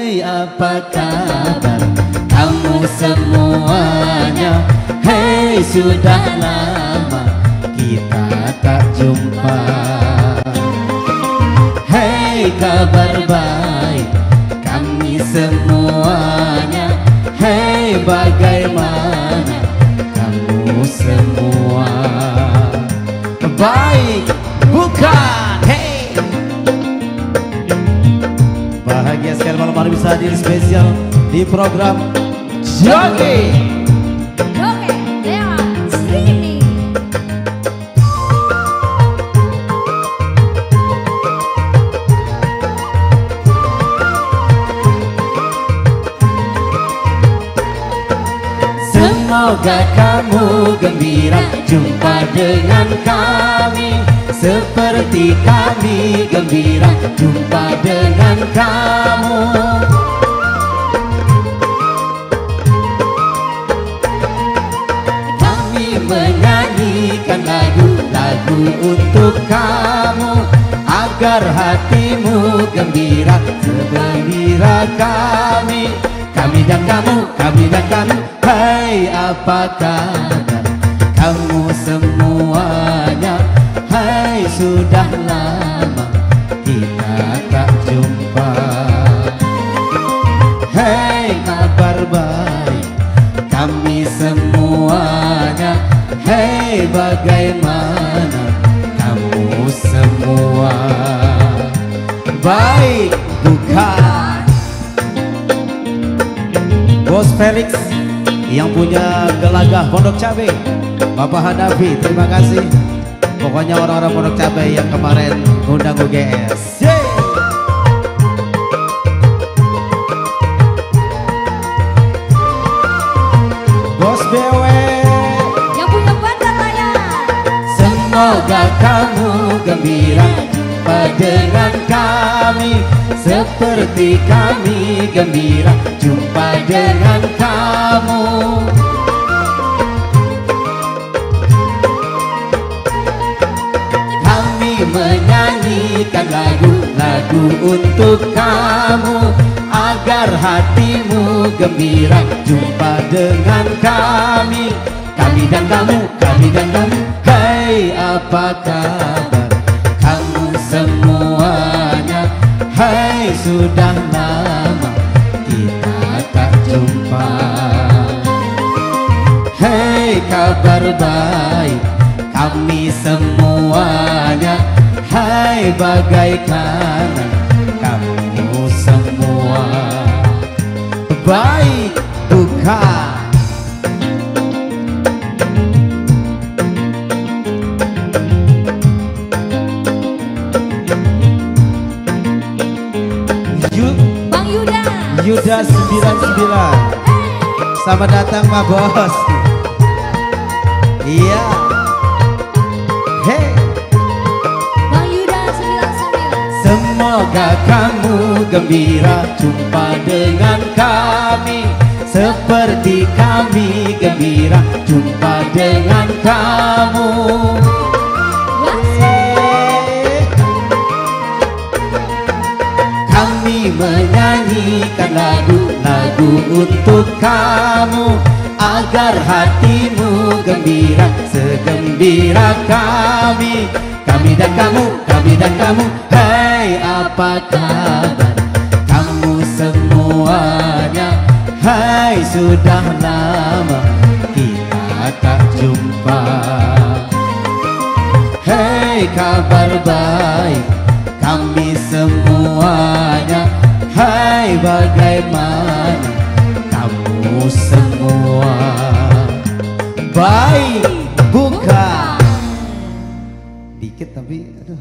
Hei, apa kabar kamu semuanya? Hei, sudah lama kita tak jumpa. Hei, kabar baik kami semuanya. Hei, bagaimana kamu semua? Baik bukan? Hei, bahagia sekali malam hari bisa hadir spesial di program Joget lewat streaming. Semoga kamu gembira jumpa dengan kami, seperti kami gembira jumpa dengan kamu. Kami menyanyikan lagu-lagu untuk kamu, agar hatimu gembira segembira kami. Kami dan kamu, kami dan kamu. Hai, apa kabar kamu semuanya? Hai, sudah lama kita tak jumpa. Hai, kabar baik kami semuanya. Hai, bagaimana kamu semua? Baik bukan? Bos Felix yang punya Gelagah Pondok Cabe, Bapak Hanafi, terima kasih. Pokoknya orang-orang Pondok Cabe yang kemarin undang UGS. Yeay! Bos BW Yang punya bandar layar. Semoga kamu gembira jumpa dengan kami, seperti kami gembira jumpa dengan kamu. Kami menyanyikan lagu-lagu untuk kamu, agar hatimu gembira jumpa dengan kami. Kami dan kamu, kami dan kamu. Hai, apa kabar kamu semuanya? Hai, sudah lama kita tak jumpa. Hei, kabar baik kami semuanya. Hai, bagaimana kamu semua? Baik bukan? Bang Yuda Yuda 99. Selamat datang Pak Bos. Iya. Hei, Bang Yuda 99. semoga kamu gembira jumpa dengan kami, seperti kami gembira jumpa dengan kamu. Kami menyanyikan lagu-lagu untuk kamu, agar hatimu gembira segembira kami. Kami dan kamu, kami dan kamu. Hai, apa kabar kamu semuanya? Hai, sudah lama kita tak jumpa. Hei, kabar baik kami semuanya. Hai, bagaimana kamu semua? Baik bukan? Dikit tapi aduh.